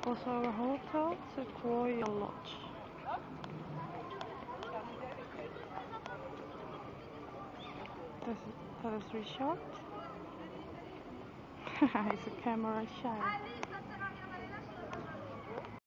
Also our hotel, Sequoia Lodge. That is resort. It's a camera shy.